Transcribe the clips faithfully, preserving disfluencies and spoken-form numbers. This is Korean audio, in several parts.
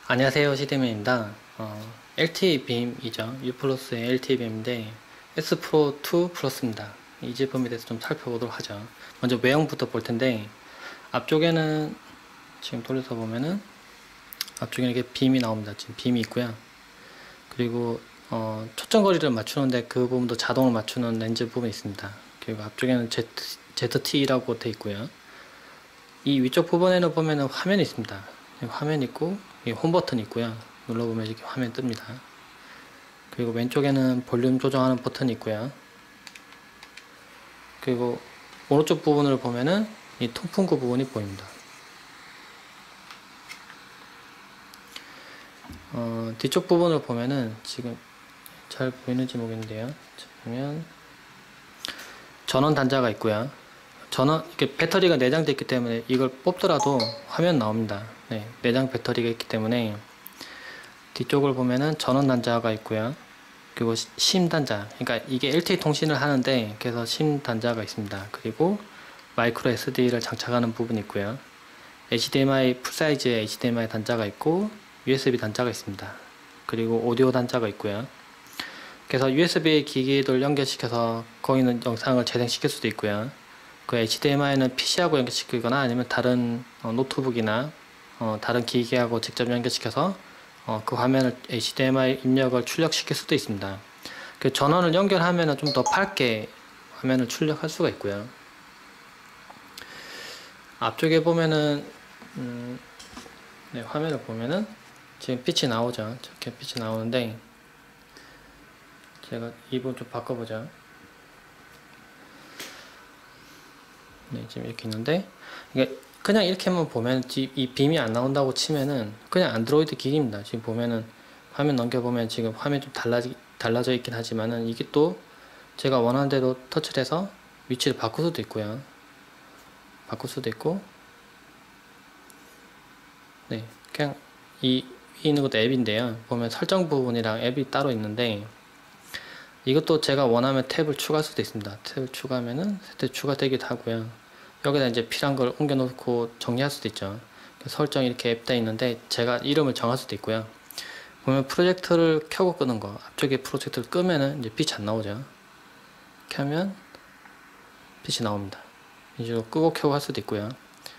안녕하세요, 시드맨입니다. 어, 엘티이 빔이죠. U 플러스의 엘티이 빔인데 S 프로 투 플러스입니다. 이 제품에 대해서 좀 살펴보도록 하죠. 먼저 외형부터 볼 텐데, 앞쪽에는 지금 돌려서 보면은 앞쪽에 이렇게 빔이 나옵니다. 지금 빔이 있고요. 그리고 어, 초점 거리를 맞추는데 그 부분도 자동으로 맞추는 렌즈 부분이 있습니다. 그리고 앞쪽에는 Z, 제트티라고 되어 있고요. 이 위쪽 부분에는 보면은 화면이 있습니다. 화면 있고 홈 버튼이 있고요. 눌러보면 이렇게 화면 뜹니다. 그리고 왼쪽에는 볼륨 조정하는 버튼이 있고요. 그리고 오른쪽 부분을 보면은 이 통풍구 부분이 보입니다. 어, 뒤쪽 부분을 보면은 지금 잘 보이는지 모르겠는데요. 보면 전원 단자가 있고요. 전원 이렇게 배터리가 내장되어 있기 때문에 이걸 뽑더라도 화면 나옵니다. 네, 내장 배터리가 있기 때문에 뒤쪽을 보면은 전원 단자가 있고요. 그리고 심 단자, 그러니까 이게 엘티이 통신을 하는데 그래서 심 단자가 있습니다. 그리고 마이크로 에스디를 장착하는 부분이 있고요. 에이치디엠아이 풀사이즈의 에이치디엠아이 단자가 있고 유에스비 단자가 있습니다. 그리고 오디오 단자가 있고요. 그래서 유에스비 기기를 연결시켜서 거기 있는 영상을 재생시킬 수도 있고요. 그 에이치디엠아이는 피시하고 연결시키거나 아니면 다른 어, 노트북이나 어, 다른 기기하고 직접 연결시켜서 어, 그 화면을 에이치디엠아이 입력을 출력시킬 수도 있습니다. 그 전원을 연결하면 좀 더 밝게 화면을 출력할 수가 있고요. 앞쪽에 보면은 음, 네, 화면을 보면은 지금 빛이 나오죠. 이렇게 빛이 나오는데 제가 이 부분 좀 바꿔보죠. 네, 지금 이렇게 있는데 이게 그냥 이렇게만 보면 이 빔이 안 나온다고 치면은 그냥 안드로이드 기기입니다. 지금 보면은 화면 넘겨보면 지금 화면이 좀 달라지, 달라져 있긴 하지만은 이게 또 제가 원하는 대로 터치를 해서 위치를 바꿀 수도 있고요. 바꿀 수도 있고, 네, 그냥 이 위에 있는 것도 앱인데요. 보면 설정 부분이랑 앱이 따로 있는데 이것도 제가 원하면 탭을 추가할 수도 있습니다. 탭을 추가하면은 세트 추가되기도 하고요. 여기다 이제 필요한 걸 옮겨 놓고 정리할 수도 있죠. 설정 이렇게 앱 돼 있는데 제가 이름을 정할 수도 있고요. 보면 프로젝터를 켜고 끄는 거, 앞쪽에 프로젝터를 끄면은 이제 빛이 안 나오죠. 켜면 빛이 나옵니다. 이런 식으로 끄고 켜고 할 수도 있고요.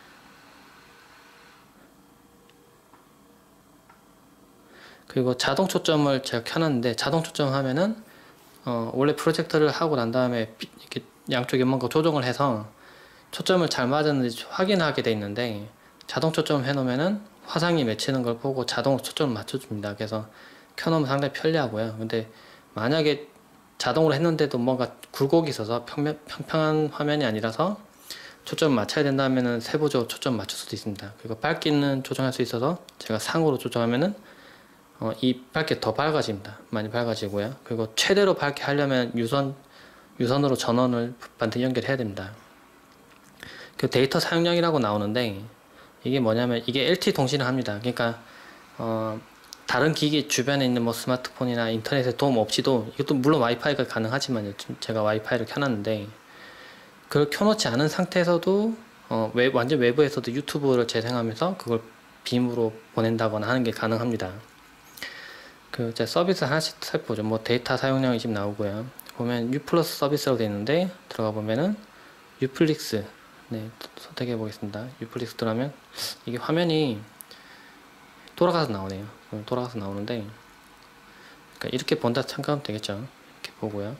그리고 자동 초점을 제가 켜놨는데 자동 초점 하면은 어, 원래 프로젝터를 하고 난 다음에 이렇게 양쪽에 뭔가 조정을 해서 초점을 잘 맞았는지 확인하게 돼 있는데 자동 초점 해놓으면은 화상이 맺히는 걸 보고 자동으로 초점을 맞춰줍니다. 그래서 켜놓으면 상당히 편리하고요. 근데 만약에 자동으로 했는데도 뭔가 굴곡이 있어서 평면, 평평한 화면이 아니라서 초점을 맞춰야 된다면은 세부적으로 초점 맞출 수도 있습니다. 그리고 밝기는 조정할 수 있어서 제가 상으로 조정하면은 어, 이 밝기 더 밝아집니다. 많이 밝아지고요. 그리고 최대로 밝게 하려면 유선, 유선으로 전원을 반드시 연결해야 됩니다. 그 데이터 사용량이라고 나오는데 이게 뭐냐면 이게 엘티이 통신을 합니다. 그러니까 어, 다른 기기 주변에 있는 뭐 스마트폰이나 인터넷에 도움 없이도 이것도 물론 와이파이가 가능하지만요. 제가 와이파이를 켜놨는데 그걸 켜놓지 않은 상태에서도 어, 웹, 완전 외부에서도 유튜브를 재생하면서 그걸 빔으로 보낸다거나 하는 게 가능합니다. 그 제 서비스 하나씩 살펴보죠. 뭐 데이터 사용량이 지금 나오고요. 보면 U 플러스 서비스라고 되어 있는데 들어가 보면은 유플릭스, 네, 선택해 보겠습니다. 유플릭스 들어가면 이게 화면이 돌아가서 나오네요. 돌아가서 나오는데 그러니까 이렇게 본다 생각하면 되겠죠. 이렇게 보고요.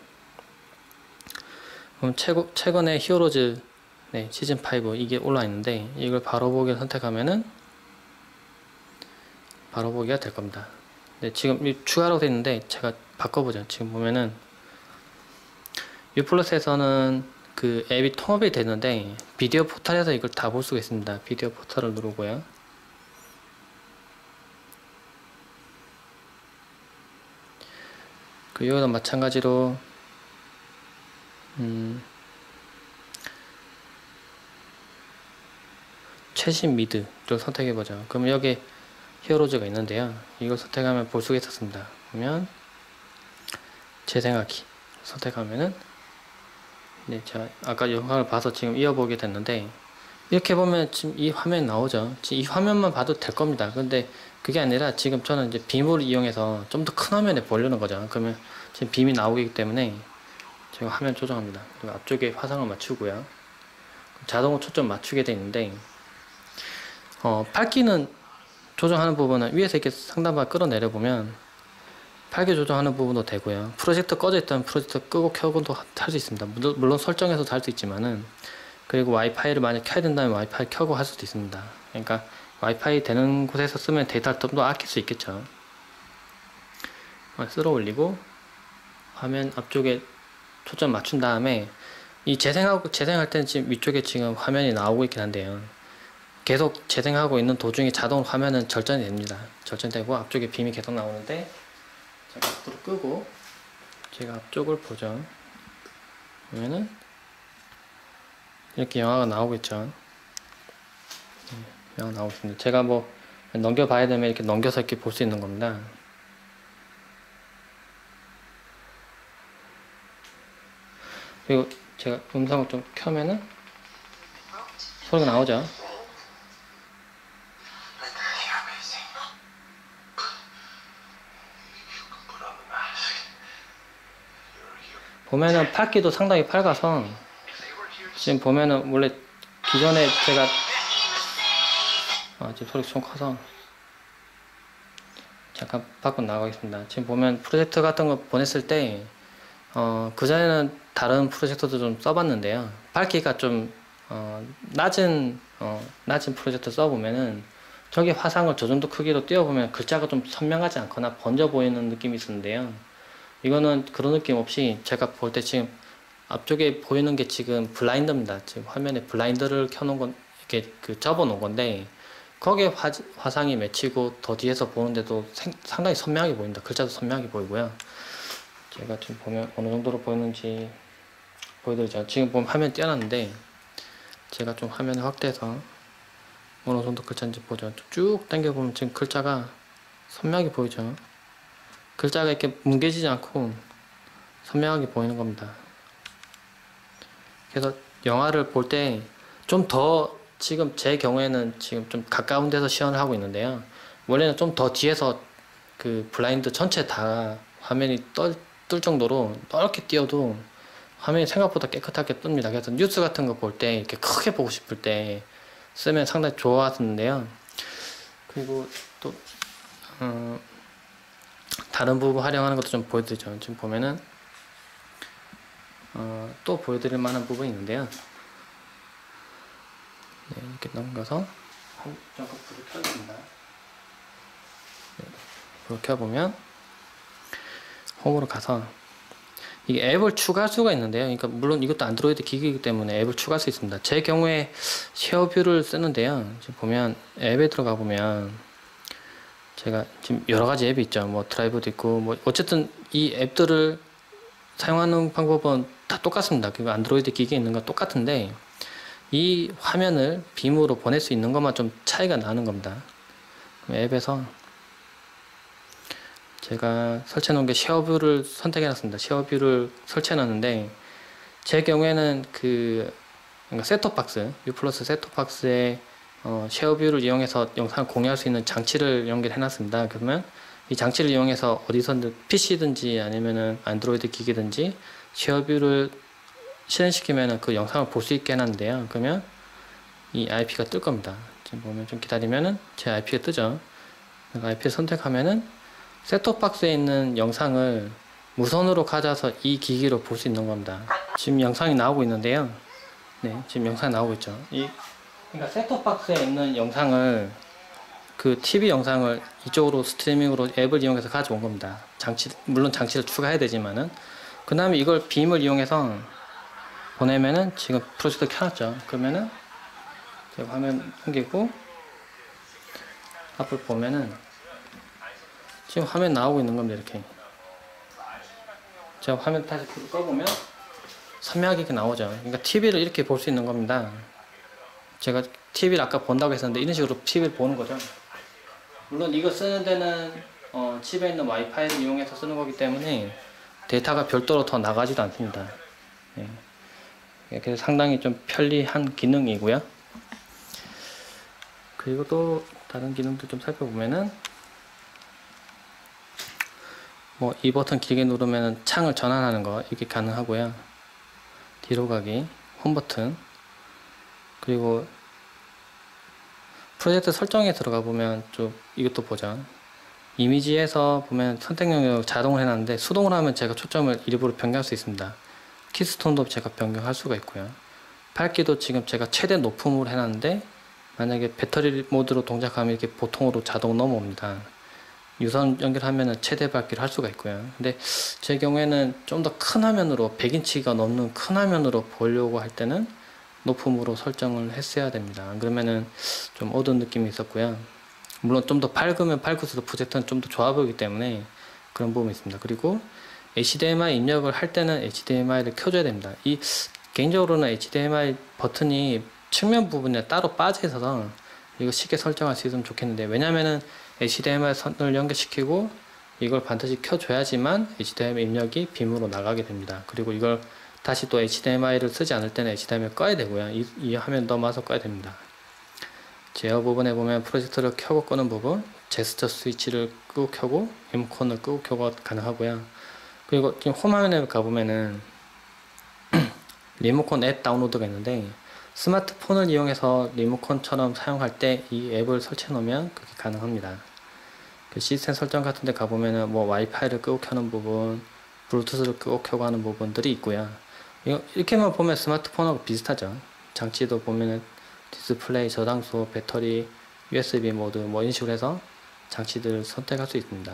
그럼 최고, 최근에 히어로즈 네, 시즌 오 이게 올라 있는데 이걸 바로 보기를 선택하면은 바로 보기가 될 겁니다. 네, 지금 추가로 되어 있는데 제가 바꿔보죠. 지금 보면은 U 플러스에서는 그 앱이 통합이 되는데 비디오 포털에서 이걸 다 볼 수가 있습니다. 비디오 포털을 누르고요. 그 여기도 마찬가지로 음, 최신 미드를 선택해보죠. 그럼 여기 히어로즈가 있는데요. 이걸 선택하면 볼 수가 있었습니다. 보면 재생하기 선택하면은 네, 제가 아까 영상을 봐서 지금 이어보게 됐는데 이렇게 보면 지금 이 화면이 나오죠. 지금 이 화면만 봐도 될 겁니다. 근데 그게 아니라 지금 저는 이제 빔을 이용해서 좀 더 큰 화면에 보려는 거죠. 그러면 지금 빔이 나오기 때문에 제가 화면 조정합니다. 그리고 앞쪽에 화상을 맞추고요. 자동으로 초점 맞추게 되어 있는데, 어, 밝기는 조정하는 부분은 위에서 이렇게 상단바 끌어내려 보면 밝기 조정하는 부분도 되고요. 프로젝터 꺼져 있다면 프로젝터 끄고 켜고도 할 수 있습니다. 물론, 물론 설정해서도 할 수 있지만은, 그리고 와이파이를 만약 켜야 된다면 와이파이 켜고 할 수도 있습니다. 그러니까 와이파이 되는 곳에서 쓰면 데이터를 좀 더 아낄 수 있겠죠. 쓸어 올리고 화면 앞쪽에 초점 맞춘 다음에 이 재생하고 재생할 때는 지금 위쪽에 지금 화면이 나오고 있긴 한데요. 계속 재생하고 있는 도중에 자동 화면은 절전이 됩니다. 절전되고 앞쪽에 빔이 계속 나오는데, 제가 앞으로 끄고 제가 앞쪽을 보죠. 그러면은 이렇게 영화가 나오겠죠. 영화 나오고 있습니다. 제가 뭐 넘겨봐야 되면 이렇게 넘겨서 이렇게 볼 수 있는 겁니다. 그리고 제가 음성을 좀 켜면은 소리가 나오죠. 보면은 밝기도 상당히 밝아서, 지금 보면은 원래 기존에 제가 아, 지금 소리가 좀 커서 잠깐 밖으로 나가겠습니다. 지금 보면 프로젝터 같은 거 보냈을 때 어, 그전에는 다른 프로젝터도 좀 써봤는데요. 밝기가 좀 어, 낮은 어, 낮은 프로젝터 써보면은 저기 화상을 저 정도 크기로 띄워보면 글자가 좀 선명하지 않거나 번져 보이는 느낌이 있었는데요. 이거는 그런 느낌 없이 제가 볼 때 지금 앞쪽에 보이는 게 지금 블라인더입니다. 지금 화면에 블라인더를 켜놓은 건, 이렇게 그 접어 놓은 건데, 거기에 화, 화상이 맺히고 더 뒤에서 보는데도 생, 상당히 선명하게 보입니다. 글자도 선명하게 보이고요. 제가 지금 보면 어느 정도로 보이는지 보여드리죠. 지금 보면 화면 띄어놨는데, 제가 좀 화면을 확대해서 어느 정도 글자인지 보죠. 쭉 당겨보면 지금 글자가 선명하게 보이죠. 글자가 이렇게 뭉개지지 않고 선명하게 보이는 겁니다. 그래서 영화를 볼 때 좀 더, 지금 제 경우에는 지금 좀 가까운 데서 시연을 하고 있는데요. 원래는 좀 더 뒤에서 그 블라인드 전체 다 화면이 떨, 뜰 정도로 넓게 띄워도 화면이 생각보다 깨끗하게 뜹니다. 그래서 뉴스 같은 거 볼 때 이렇게 크게 보고 싶을 때 쓰면 상당히 좋았는데요. 그리고 또 어, 다른 부분 활용하는 것도 좀 보여드리죠. 지금 보면은 어, 또 보여드릴 만한 부분이 있는데요. 네, 이렇게 넘겨서 잠깐 불을 켜줍니다. 네, 불을 켜보면 홈으로 가서 이게 앱을 추가할 수가 있는데요. 그러니까 물론 이것도 안드로이드 기기이기 때문에 앱을 추가할 수 있습니다. 제 경우에 쉐어뷰를 쓰는데요. 지금 보면 앱에 들어가 보면 제가 지금 여러 가지 앱이 있죠. 뭐 드라이브도 있고 뭐 어쨌든 이 앱들을 사용하는 방법은 다 똑같습니다. 그 안드로이드 기기에 있는 건 똑같은데 이 화면을 빔으로 보낼 수 있는 것만 좀 차이가 나는 겁니다. 앱에서 제가 설치해 놓은 게 쉐어뷰를 선택해 놨습니다. 쉐어뷰를 설치해 놨는데 제 경우에는 그 그러니까 셋톱박스 U 플러스 셋톱박스에 어, 쉐어뷰를 이용해서 영상을 공유할 수 있는 장치를 연결해 놨습니다. 그러면 이 장치를 이용해서 어디서든 피씨든지 아니면은 안드로이드 기기든지 쉐어뷰를 실행시키면은 그 영상을 볼 수 있게 해놨는데요. 그러면 이 아이피가 뜰 겁니다. 지금 보면 좀 기다리면은 제 아이피가 뜨죠. 아이피를 선택하면은 셋톱박스에 있는 영상을 무선으로 가져와서 이 기기로 볼 수 있는 겁니다. 지금 영상이 나오고 있는데요. 네, 지금 영상이 나오고 있죠. 이 그러니까 셋톱박스에 있는 영상을 그 티비 영상을 이쪽으로 스트리밍으로 앱을 이용해서 가져온 겁니다. 장치 물론 장치를 추가해야 되지만은 그 다음에 이걸 빔을 이용해서 보내면은 지금 프로젝터 켜놨죠. 그러면은 제가 화면 옮기고 앞을 보면은 지금 화면 나오고 있는 겁니다. 이렇게 제가 화면 다시 꺼보면 선명하게 이렇게 나오죠. 그러니까 티비를 이렇게 볼 수 있는 겁니다. 제가 티비를 아까 본다고 했었는데 이런 식으로 티비를 보는 거죠. 물론 이거 쓰는 데는 어, 집에 있는 와이파이를 이용해서 쓰는 거기 때문에 데이터가 별도로 더 나가지도 않습니다. 네. 그래서 상당히 좀 편리한 기능이고요. 그리고 또 다른 기능도 좀 살펴보면은 뭐 이 버튼 길게 누르면 창을 전환하는 거 이게 가능하고요. 뒤로 가기, 홈 버튼, 그리고 프로젝트 설정에 들어가 보면 좀 이것도 보죠. 이미지에서 보면 선택 영역을 자동으로 해놨는데 수동으로 하면 제가 초점을 일부러 변경할 수 있습니다. 키스톤도 제가 변경할 수가 있고요. 밝기도 지금 제가 최대 높음으로 해놨는데 만약에 배터리 모드로 동작하면 이렇게 보통으로 자동 넘어옵니다. 유선 연결하면 최대 밝기를 할 수가 있고요. 근데 제 경우에는 좀 더 큰 화면으로 백 인치가 넘는 큰 화면으로 보려고 할 때는 높음으로 설정을 했어야 됩니다. 안 그러면은 좀 어두운 느낌이 있었고요. 물론 좀 더 밝으면 밝을수록 프로젝터는 좀 더 좋아 보이기 때문에 그런 부분이 있습니다. 그리고 에이치디엠아이 입력을 할 때는 에이치디엠아이를 켜줘야 됩니다. 이 개인적으로는 에이치디엠아이 버튼이 측면 부분에 따로 빠져 있어서 이거 쉽게 설정할 수 있으면 좋겠는데, 왜냐면은 에이치디엠아이 선을 연결시키고 이걸 반드시 켜줘야지만 에이치디엠아이 입력이 빔으로 나가게 됩니다. 그리고 이걸 다시 또 에이치디엠아이를 쓰지 않을 때는 에이치디엠아이를 꺼야 되고요. 이, 이 화면 넘어와서 꺼야 됩니다. 제어 부분에 보면 프로젝터를 켜고 끄는 부분, 제스처 스위치를 끄고 켜고 리모컨을 끄고 켜고 가능하고요. 그리고 지금 홈 화면에 가보면은 리모컨 앱 다운로드가 있는데, 스마트폰을 이용해서 리모컨처럼 사용할 때 이 앱을 설치해 놓으면 그게 가능합니다. 그 시스템 설정 같은 데 가보면은 뭐 와이파이를 끄고 켜는 부분, 블루투스를 끄고 켜고 하는 부분들이 있고요. 이거 이렇게만 보면 스마트폰하고 비슷하죠. 장치도 보면은 디스플레이, 저장소, 배터리, 유에스비 모드 뭐 이런 식으로 해서 장치들을 선택할 수 있습니다.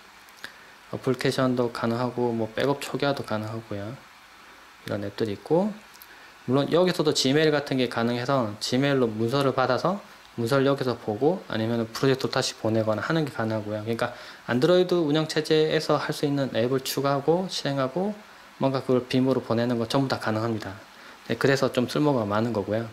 어플리케이션도 가능하고 뭐 백업 초기화도 가능하고요. 이런 앱들이 있고, 물론 여기서도 지메일 같은 게 가능해서 지메일로 문서를 받아서 문서를 여기서 보고 아니면 프로젝트로 다시 보내거나 하는 게 가능하고요. 그러니까 안드로이드 운영체제에서 할 수 있는 앱을 추가하고 실행하고 뭔가 그걸 빔으로 보내는 거 전부 다 가능합니다. 네, 그래서 좀 쓸모가 많은 거고요.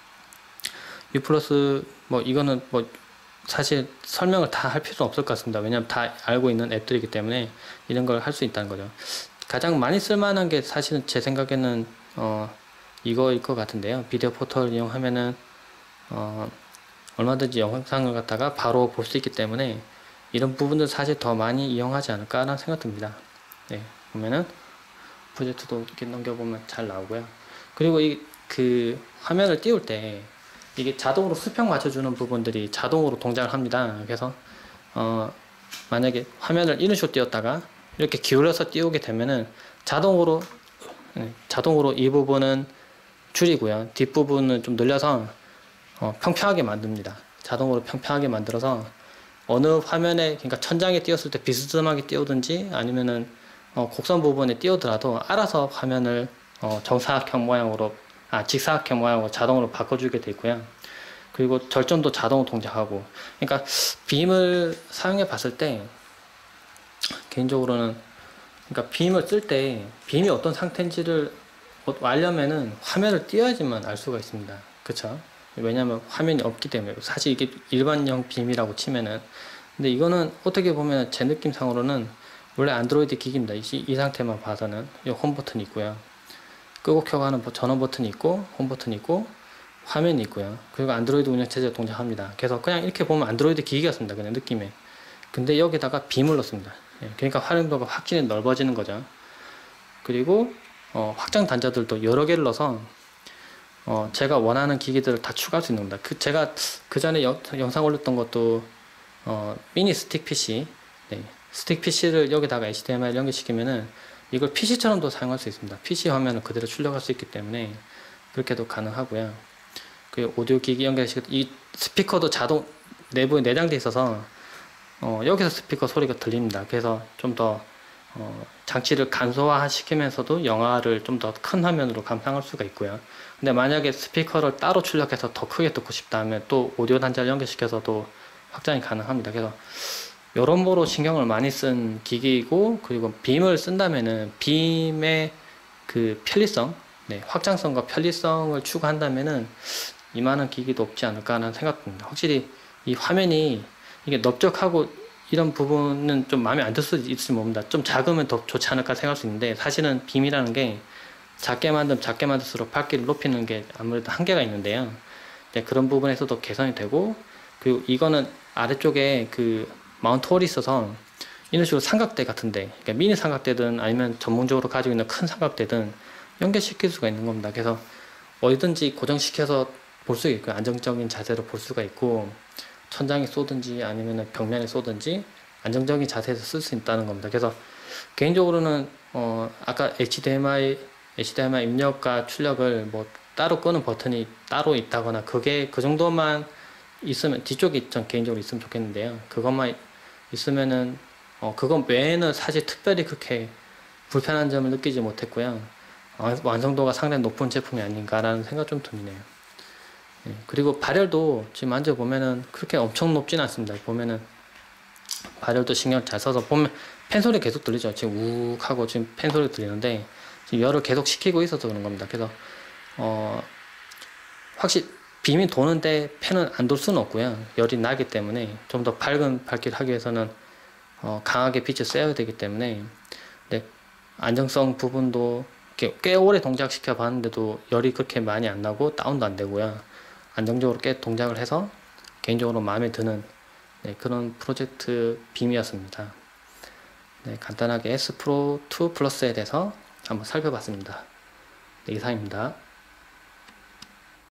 U 플러스 뭐 이거는 뭐 사실 설명을 다 할 필요는 없을 것 같습니다. 왜냐하면 다 알고 있는 앱들이기 때문에 이런 걸 할 수 있다는 거죠. 가장 많이 쓸만한 게 사실은 제 생각에는 어 이거일 것 같은데요. 비디오 포털 이용하면은 어 얼마든지 영상을 갖다가 바로 볼 수 있기 때문에 이런 부분들 사실 더 많이 이용하지 않을까라는 생각 듭니다. 네, 보면은 프로젝트도 이렇게 넘겨보면 잘 나오고요. 그리고 이 그 화면을 띄울 때 이게 자동으로 수평 맞춰주는 부분들이 자동으로 동작을 합니다. 그래서 어 만약에 화면을 이런 식으로 띄웠다가 이렇게 기울여서 띄우게 되면은 자동으로 네, 자동으로 이 부분은 줄이고요. 뒷부분은 좀 늘려서 어, 평평하게 만듭니다. 자동으로 평평하게 만들어서 어느 화면에, 그러니까 천장에 띄웠을 때 비스듬하게 띄우든지 아니면은 어, 곡선 부분에 띄우더라도 알아서 화면을 어, 정사각형 모양으로, 아 직사각형 모양으로 자동으로 바꿔주게 되어 있고요. 그리고 절전도 자동으로 동작하고, 그러니까 빔을 사용해 봤을 때 개인적으로는, 그러니까 빔을 쓸 때 빔이 어떤 상태인지를 알려면은 화면을 띄워야지만 알 수가 있습니다. 그쵸? 왜냐면 화면이 없기 때문에. 사실 이게 일반형 빔이라고 치면은, 근데 이거는 어떻게 보면 제 느낌상으로는 원래 안드로이드 기기입니다. 이, 이 상태만 봐서는 이 홈 버튼이 있고요, 끄고 켜고 하는 전원 버튼이 있고, 홈 버튼이 있고, 화면이 있고요. 그리고 안드로이드 운영체제가 동작합니다. 그래서 그냥 이렇게 보면 안드로이드 기기였습니다. 그냥 느낌에. 근데 여기다가 빔을 넣습니다. 그러니까 활용도가 확실히 넓어지는 거죠. 그리고 어, 확장 단자들도 여러 개를 넣어서 어, 제가 원하는 기기들을 다 추가할 수 있는 겁니다. 그 제가 그 전에 여, 영상 올렸던 것도 어, 미니 스틱 피씨, 네, 스틱 피씨를 여기다가 에이치디엠아이를 연결시키면은 이걸 피씨처럼도 사용할 수 있습니다. 피씨 화면을 그대로 출력할 수 있기 때문에 그렇게도 가능하고요. 그 오디오 기기 연결시켜, 이 스피커도 자동 내부에 내장되어 있어서 어, 여기서 스피커 소리가 들립니다. 그래서 좀 더 어, 장치를 간소화 시키면서도 영화를 좀 더 큰 화면으로 감상할 수가 있고요. 근데 만약에 스피커를 따로 출력해서 더 크게 듣고 싶다 하면 또 오디오 단자를 연결시켜서도 확장이 가능합니다. 그래서 여러모로 신경을 많이 쓴 기기이고, 그리고 빔을 쓴다면은 빔의 그 편리성, 네, 확장성과 편리성을 추구한다면은 이만한 기기도 없지 않을까 하는 생각입니다. 확실히 이 화면이 이게 넓적하고 이런 부분은 좀 마음에 안 들 수도 있을지 모릅니다. 좀 작으면 더 좋지 않을까 생각할 수 있는데, 사실은 빔이라는 게 작게 만들면 작게 만들수록 밝기를 높이는 게 아무래도 한계가 있는데요. 네, 그런 부분에서도 개선이 되고, 그리고 이거는 아래쪽에 그 마운트 홀이 있어서 이런 식으로 삼각대 같은데, 그러니까 미니 삼각대든 아니면 전문적으로 가지고 있는 큰 삼각대든 연결시킬 수가 있는 겁니다. 그래서 어디든지 고정시켜서 볼 수가 있고요. 안정적인 자세로 볼 수가 있고, 천장에 쏘든지 아니면 벽면에 쏘든지 안정적인 자세에서 쓸 수 있다는 겁니다. 그래서 개인적으로는 어 아까 에이치디엠아이 에이치디엠아이 입력과 출력을 뭐 따로 끄는 버튼이 따로 있다거나 그게 그 정도만 있으면, 뒤쪽에 전 개인적으로 있으면 좋겠는데요. 그것만 있으면은 어 그건 외에는 사실 특별히 그렇게 불편한 점을 느끼지 못했고요. 어, 완성도가 상당히 높은 제품이 아닌가라는 생각 좀 드네요. 예, 그리고 발열도 지금 만져보면은 그렇게 엄청 높진 않습니다. 보면은 발열도 신경 잘 써서, 보면 팬 소리 계속 들리죠. 지금 욱 하고 지금 팬 소리 들리는데 지금 열을 계속 식히고 있어서 그런 겁니다. 그래서 어 확실히 빔이 도는데 팬은 안 돌 수는 없고요. 열이 나기 때문에 좀 더 밝은 밝기를 하기 위해서는 어 강하게 빛을 쐬야 되기 때문에, 네, 안정성 부분도 꽤, 꽤 오래 동작시켜 봤는데도 열이 그렇게 많이 안 나고 다운도 안 되고요. 안정적으로 꽤 동작을 해서 개인적으로 마음에 드는, 네, 그런 프로젝트 빔이었습니다. 네, 간단하게 S 프로 투 플러스에 대해서 한번 살펴봤습니다. 네, 이상입니다.